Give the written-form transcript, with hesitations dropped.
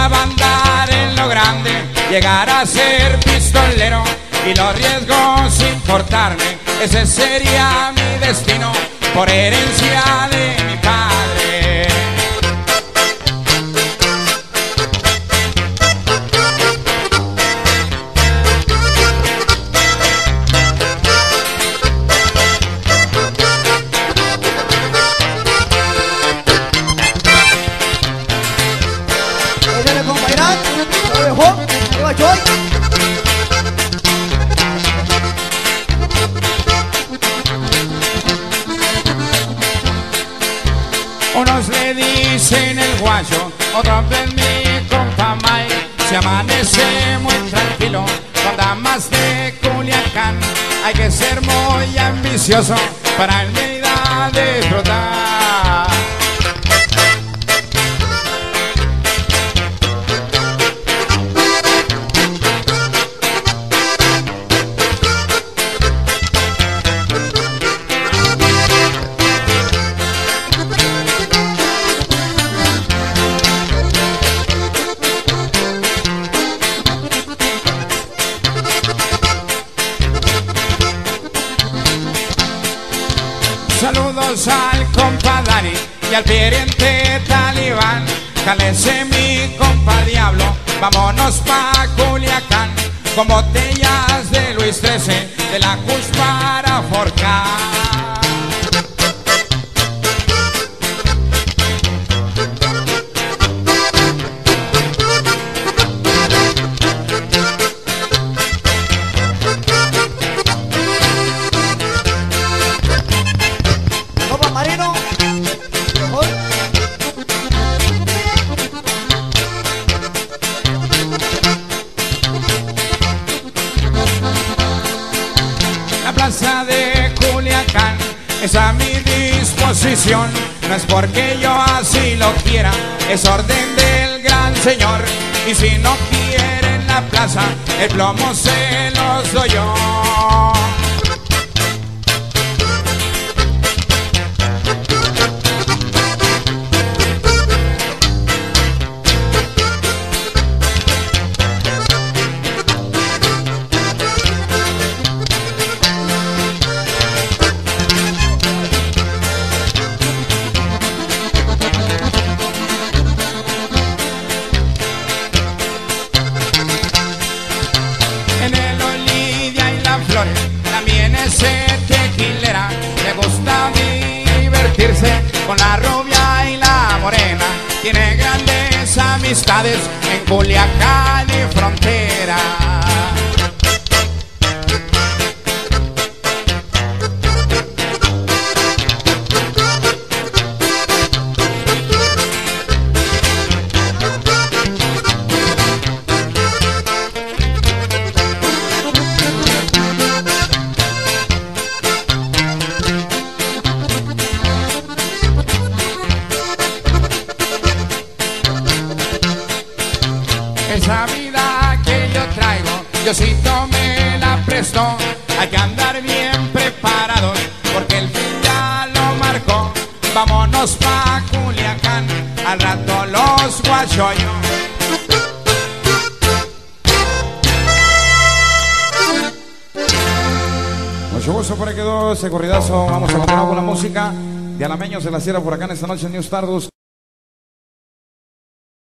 Soñaba andar en lo grande, llegar a ser pistolero y los riesgos sin importarme. Ese sería mi destino por herencia de mi padre. Unos le dicen el guayo, otros ven mi compa Mike. Se amanece muy tranquilo con damas de Culiacán. Hay que ser muy ambicioso para en medida disfrutar. Saludos al compa Dani y al pariente Talibán. Cálese mi compa Diablo, vámonos pa' Culiacán. Con botellas de Luis XIII, de la Kush para forcar. La plaza de Culiacán es a mi disposición. No es porque yo así lo quiera, es orden del gran señor. Y si no quieren la plaza, el plomo se los doy yo. También es tequilera, le gusta divertirse con la rubia y la morena. Tiene grandes amistades en Culiacán y frontera. Esa vida que yo traigo, Diosito me la prestó. Hay que andar bien preparados porque el fin ya lo marcó. Vámonos pa' Culiacán, al rato los guachoyos. Mucho gusto, por ahí quedó ese corridazo. Vamos a continuar con la música de Alameños de la Sierra por acá en esta noche en New Stardust.